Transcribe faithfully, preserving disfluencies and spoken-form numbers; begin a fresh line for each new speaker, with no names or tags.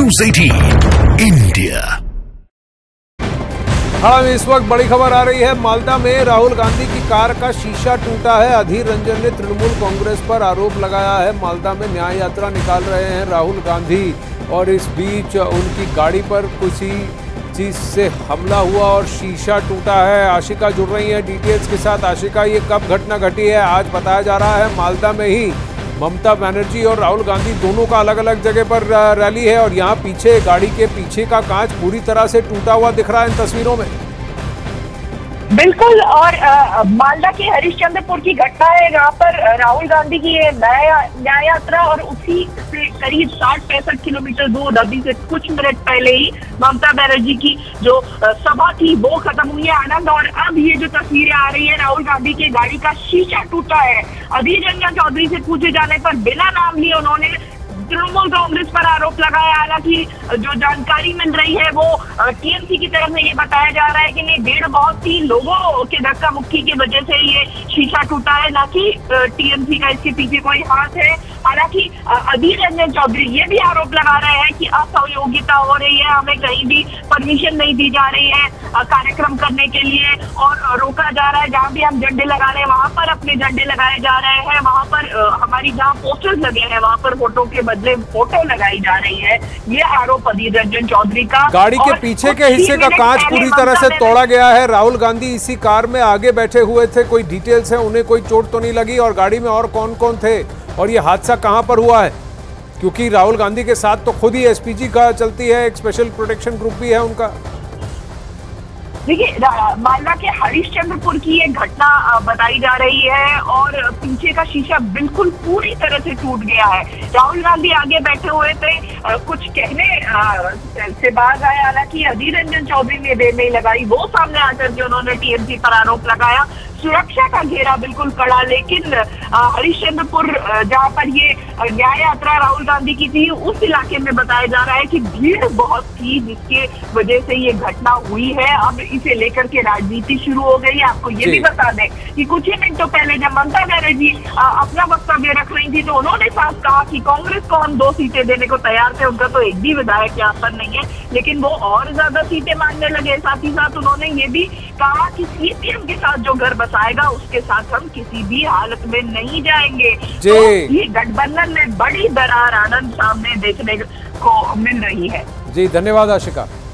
News अठारह India.
हाँ, इस वक्त बड़ी खबर आ रही है। मालदा में राहुल गांधी की कार का शीशा टूटा है। अधीर रंजन ने तृणमूल कांग्रेस पर आरोप लगाया है। मालदा में न्याय यात्रा निकाल रहे हैं राहुल गांधी और इस बीच उनकी गाड़ी पर किसी चीज से हमला हुआ और शीशा टूटा है। आशिका जुड़ रही है डिटेल्स के साथ। आशिका, ये कब घटना घटी है? आज बताया जा रहा है मालदा में ही ममता बनर्जी और राहुल गांधी दोनों का अलग अलग जगह पर रैली है और यहाँ पीछे गाड़ी के पीछे का कांच पूरी तरह से टूटा हुआ दिख रहा है इन तस्वीरों में।
बिल्कुल, और आ, मालदा के हरिश्चंद्रपुर की घटना है जहाँ पर राहुल गांधी की न्याय यात्रा और उसी से करीब साठ पैंसठ किलोमीटर दूर अभी से कुछ मिनट पहले ही ममता बनर्जी की जो सभा थी वो खत्म हुई है आनंद। और अब ये जो तस्वीरें आ रही है, राहुल गांधी की गाड़ी का शीशा टूटा है। अधीर रंजन चौधरी से पूछे जाने पर बिना नाम लिए उन्होंने तृणमूल कांग्रेस पर आरोप लगाया। हालांकि जो जानकारी मिल रही है वो टीएमसी की तरफ से ये बताया जा रहा है कि नहीं, डेढ़ बहुत ही लोगों के धक्का मुक्की की वजह से ये शीशा टूटा है, ना कि टीएमसी का इसके पीछे कोई हाथ है। हालांकि अधीर रंजन चौधरी ये भी आरोप लगा रहे हैं कि असहयोगिता हो रही है, हमें कहीं भी परमिशन नहीं दी जा रही है कार्यक्रम करने के लिए और रोका जा रहा है। जहाँ भी हम झंडे लगा रहे हैं वहां पर अपने झंडे लगाए जा रहे हैं, वहां पर हमारी जहाँ पोस्टर्स लगे हैं वहां पर फोटो के बदले फोटो लगाई जा रही है। ये आरोप अधीर रंजन चौधरी का।
गाड़ी के पीछे के हिस्से का कांच पूरी तरह से तोड़ा गया है। राहुल गांधी इसी कार में आगे बैठे हुए थे। कोई डिटेल्स है, उन्हें कोई चोट तो नहीं लगी? और गाड़ी में और कौन कौन थे और ये हादसा कहां पर हुआ है? क्योंकि राहुल गांधी के साथ तो खुद ही एसपीजी का चलती है, एक स्पेशल प्रोटेक्शन ग्रुप भी है उनका।
देखिए, मालदा के हरिश्चंद्रपुर की ये घटना बताई जा रही है और पीछे का शीशा बिल्कुल पूरी तरह से टूट गया है। राहुल गांधी आगे बैठे हुए थे, कुछ कहने से बाज आए। हालांकि अधीर रंजन चौधरी ने देर नहीं लगाई, वो सामने आकर के उन्होंने टीएमसी पर आरोप लगाया। सुरक्षा का घेरा बिल्कुल कड़ा, लेकिन हरिश्चंद्रपुर जहाँ पर ये न्याय यात्रा राहुल गांधी की थी उस इलाके में बताया जा रहा है कि भीड़ बहुत थी, जिसके वजह से ये घटना हुई है। अब इसे लेकर के राजनीति शुरू हो गई है। आपको ये भी बता दें कि कुछ ही मिनटों पहले जब ममता बनर्जी अपना वक्तव्य रख रही थी तो उन्होंने साफ कहा कि कांग्रेस को हम दो सीटें देने को तैयार थे। उनका तो एक भी विधायक यहाँ पर नहीं है, लेकिन वो और ज्यादा सीटें मांगने लगे। साथ ही साथ उन्होंने ये भी कहा कि सीपीएम के साथ जो घर बसाएगा उसके साथ हम किसी भी हालत में नहीं जाएंगे। तो ये गठबंधन में बड़ी दरार आनंद सामने देखने को मिल रही है।
जी, धन्यवाद आशिका।